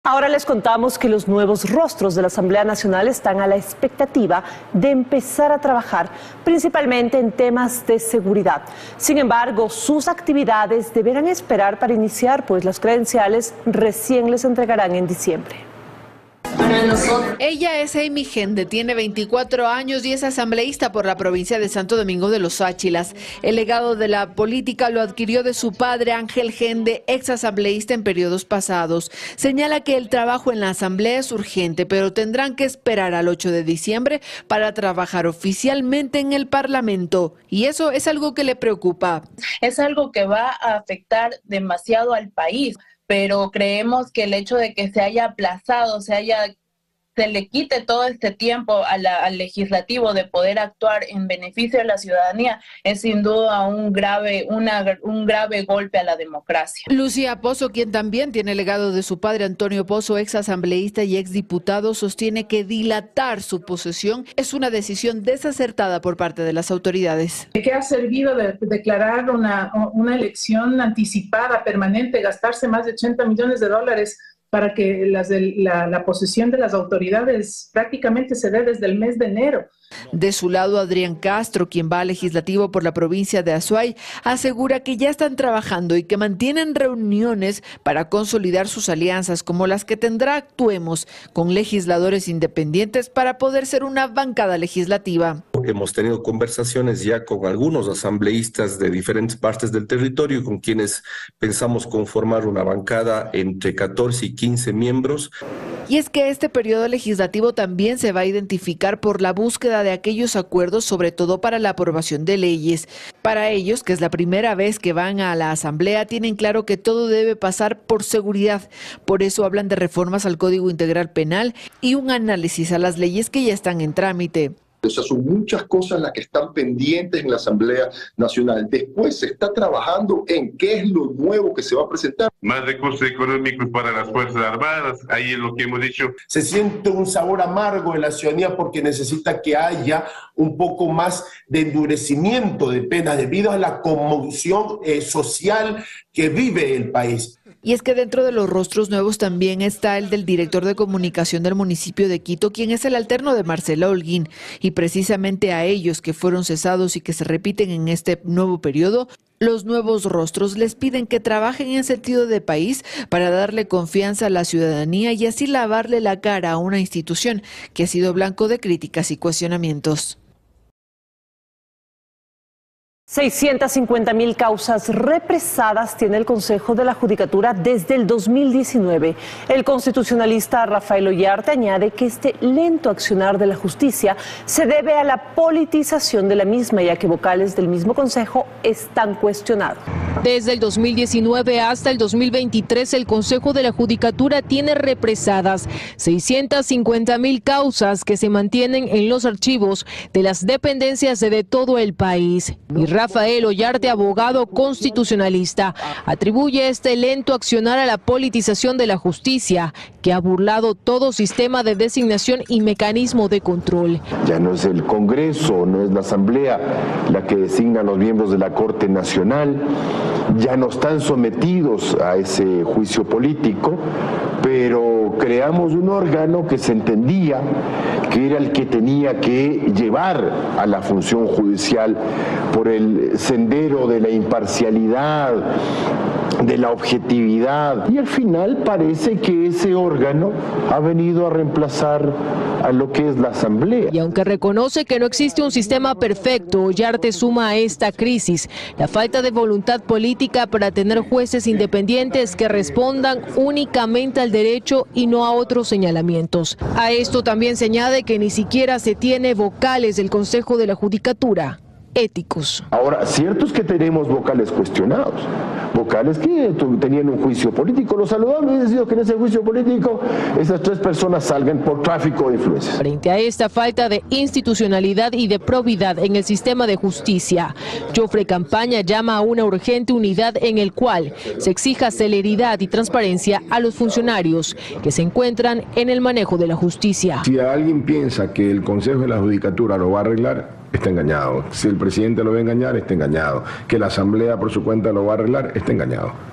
Ahora les contamos que los nuevos rostros de la Asamblea Nacional están a la expectativa de empezar a trabajar, principalmente en temas de seguridad. Sin embargo, sus actividades deberán esperar para iniciar, pues las credenciales recién les entregarán en diciembre. Ella es Amy Gende, tiene 24 años y es asambleísta por la provincia de Santo Domingo de los Áchilas. El legado de la política lo adquirió de su padre Ángel Gende, ex asambleísta en periodos pasados. Señala que el trabajo en la asamblea es urgente, pero tendrán que esperar al 8 de diciembre para trabajar oficialmente en el Parlamento. Y eso es algo que le preocupa. Es algo que va a afectar demasiado al país, pero creemos que el hecho de que se haya aplazado, se le quite todo este tiempo al legislativo de poder actuar en beneficio de la ciudadanía es sin duda un grave golpe a la democracia. Lucía Pozo, quien también tiene legado de su padre Antonio Pozo, ex asambleísta y ex diputado, sostiene que dilatar su posesión es una decisión desacertada por parte de las autoridades. ¿De qué ha servido de declarar una elección anticipada, permanente, gastarse más de $80 millones para que la posesión de las autoridades prácticamente se dé desde el mes de enero? De su lado, Adrián Castro, quien va al legislativo por la provincia de Azuay, asegura que ya están trabajando y que mantienen reuniones para consolidar sus alianzas, como las que tendrá Actuemos con legisladores independientes para poder ser una bancada legislativa. Hemos tenido conversaciones ya con algunos asambleístas de diferentes partes del territorio con quienes pensamos conformar una bancada entre 14 y 15 miembros. Y es que este periodo legislativo también se va a identificar por la búsqueda de aquellos acuerdos, sobre todo para la aprobación de leyes. Para ellos, que es la primera vez que van a la asamblea, tienen claro que todo debe pasar por seguridad. Por eso hablan de reformas al Código Integral Penal y un análisis a las leyes que ya están en trámite. O sea, son muchas cosas las que están pendientes en la Asamblea Nacional. Después se está trabajando en qué es lo nuevo que se va a presentar. Más recursos económicos para las Fuerzas Armadas, ahí es lo que hemos dicho. Se siente un sabor amargo en la ciudadanía porque necesita que haya un poco más de endurecimiento de penas debido a la conmoción social que vive el país. Y es que dentro de los rostros nuevos también está el del director de comunicación del municipio de Quito, quien es el alterno de Marcela Holguín. Y precisamente a ellos que fueron cesados y que se repiten en este nuevo periodo, los nuevos rostros les piden que trabajen en sentido de país para darle confianza a la ciudadanía y así lavarle la cara a una institución que ha sido blanco de críticas y cuestionamientos. 650.000 causas represadas tiene el Consejo de la Judicatura desde el 2019. El constitucionalista Rafael Ollarte añade que este lento accionar de la justicia se debe a la politización de la misma, ya que vocales del mismo Consejo están cuestionados. Desde el 2019 hasta el 2023, el Consejo de la Judicatura tiene represadas 650.000 causas que se mantienen en los archivos de las dependencias de todo el país. Y Rafael Ollarte, abogado constitucionalista, atribuye este lento accionar a la politización de la justicia, que ha burlado todo sistema de designación y mecanismo de control. Ya no es el Congreso, no es la Asamblea la que designa a los miembros de la Corte Nacional, ya no están sometidos a ese juicio político, pero creamos un órgano que se entendía que era el que tenía que llevar a la función judicial por el sendero de la imparcialidad, de la objetividad, y al final parece que ese órgano ha venido a reemplazar a lo que es la Asamblea. Y aunque reconoce que no existe un sistema perfecto, Ollarte suma a esta crisis la falta de voluntad política para tener jueces independientes que respondan únicamente al derecho y no a otros señalamientos. A esto también se añade que ni siquiera se tiene vocales del Consejo de la Judicatura éticos. Ahora, cierto es que tenemos vocales cuestionados, vocales que tenían un juicio político. Lo saludable es decir que en ese juicio político esas 3 personas salgan por tráfico de influencias. Frente a esta falta de institucionalidad y de probidad en el sistema de justicia, Jofre Campaña llama a una urgente unidad en el cual se exija celeridad y transparencia a los funcionarios que se encuentran en el manejo de la justicia. Si alguien piensa que el Consejo de la Judicatura lo va a arreglar, está engañado. Si el presidente lo va a engañar, está engañado. Que la Asamblea por su cuenta lo va a arreglar, está engañado.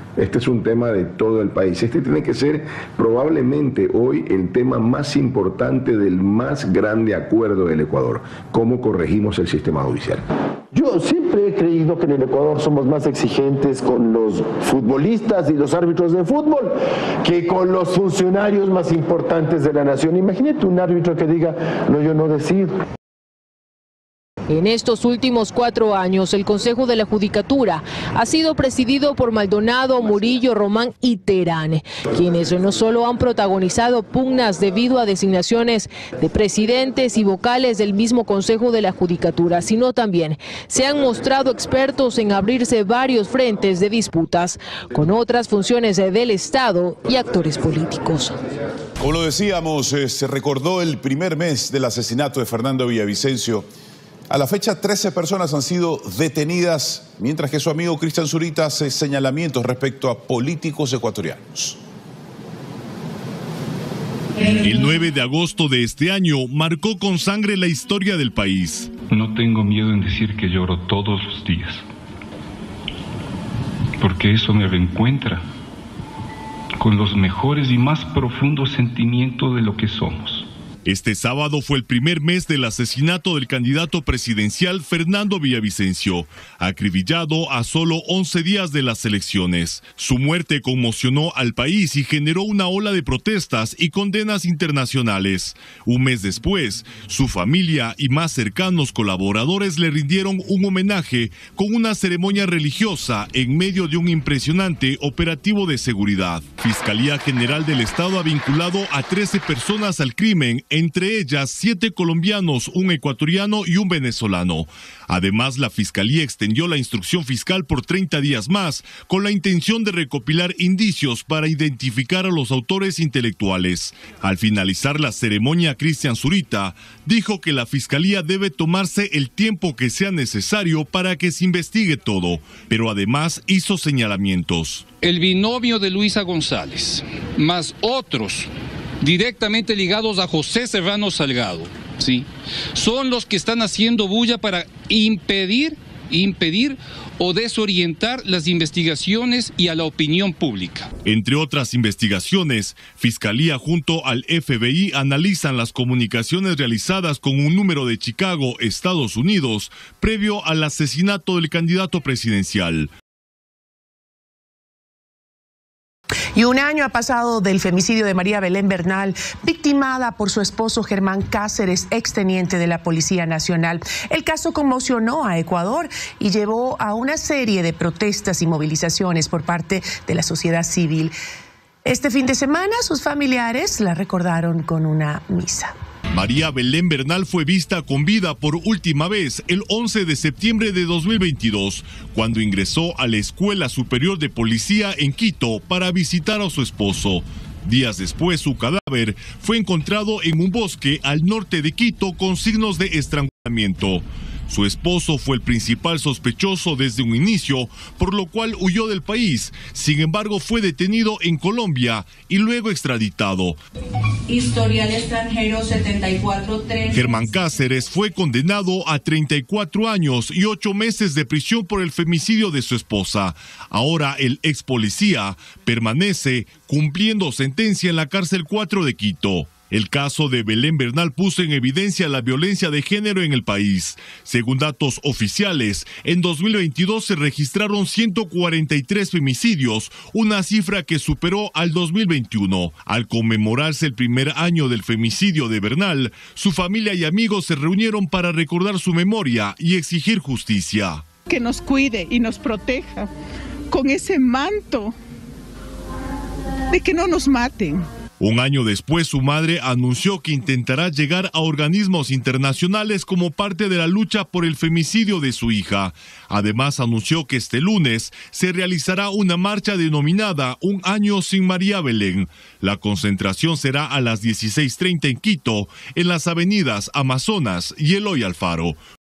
Este es un tema de todo el país. Este tiene que ser probablemente hoy el tema más importante del más grande acuerdo del Ecuador. ¿Cómo corregimos el sistema judicial? Yo siempre he creído que en el Ecuador somos más exigentes con los futbolistas y los árbitros de fútbol que con los funcionarios más importantes de la nación. Imagínate un árbitro que diga, no, yo no decido. En estos últimos 4 años, el Consejo de la Judicatura ha sido presidido por Maldonado, Murillo, Román y Terán, quienes no solo han protagonizado pugnas debido a designaciones de presidentes y vocales del mismo Consejo de la Judicatura, sino también se han mostrado expertos en abrirse varios frentes de disputas con otras funciones del Estado y actores políticos. Como lo decíamos, se recordó el primer mes del asesinato de Fernando Villavicencio. A la fecha, 13 personas han sido detenidas, mientras que su amigo Cristian Zurita hace señalamientos respecto a políticos ecuatorianos. El 9 de agosto de este año marcó con sangre la historia del país. No tengo miedo en decir que lloro todos los días, porque eso me reencuentra con los mejores y más profundos sentimientos de lo que somos. Este sábado fue el primer mes del asesinato del candidato presidencial Fernando Villavicencio, acribillado a solo 11 días de las elecciones. Su muerte conmocionó al país y generó una ola de protestas y condenas internacionales. Un mes después, su familia y más cercanos colaboradores le rindieron un homenaje con una ceremonia religiosa en medio de un impresionante operativo de seguridad. Fiscalía General del Estado ha vinculado a 13 personas al crimen, entre ellas 7 colombianos, un ecuatoriano y un venezolano. Además, la Fiscalía extendió la instrucción fiscal por 30 días más, con la intención de recopilar indicios para identificar a los autores intelectuales. Al finalizar la ceremonia, Cristian Zurita dijo que la Fiscalía debe tomarse el tiempo que sea necesario para que se investigue todo, pero además hizo señalamientos. El binomio de Luisa González, más otros directamente ligados a José Serrano Salgado, ¿sí?, son los que están haciendo bulla para impedir o desorientar las investigaciones y a la opinión pública. Entre otras investigaciones, Fiscalía junto al FBI analizan las comunicaciones realizadas con un número de Chicago, Estados Unidos, previo al asesinato del candidato presidencial. Y un año ha pasado del femicidio de María Belén Bernal, victimada por su esposo Germán Cáceres, exteniente de la Policía Nacional. El caso conmocionó a Ecuador y llevó a una serie de protestas y movilizaciones por parte de la sociedad civil. Este fin de semana, sus familiares la recordaron con una misa. María Belén Bernal fue vista con vida por última vez el 11 de septiembre de 2022, cuando ingresó a la Escuela Superior de Policía en Quito para visitar a su esposo. Días después, su cadáver fue encontrado en un bosque al norte de Quito con signos de estrangulamiento. Su esposo fue el principal sospechoso desde un inicio, por lo cual huyó del país. Sin embargo, fue detenido en Colombia y luego extraditado. Historial extranjero 74-3. Germán Cáceres fue condenado a 34 años y 8 meses de prisión por el femicidio de su esposa. Ahora el ex policía permanece cumpliendo sentencia en la cárcel 4 de Quito. El caso de Belén Bernal puso en evidencia la violencia de género en el país. Según datos oficiales, en 2022 se registraron 143 femicidios, una cifra que superó al 2021. Al conmemorarse el primer año del femicidio de Bernal, su familia y amigos se reunieron para recordar su memoria y exigir justicia. Que nos cuide y nos proteja con ese manto de que no nos maten. Un año después, su madre anunció que intentará llegar a organismos internacionales como parte de la lucha por el femicidio de su hija. Además, anunció que este lunes se realizará una marcha denominada Un Año Sin María Belén. La concentración será a las 16:30 en Quito, en las avenidas Amazonas y Eloy Alfaro.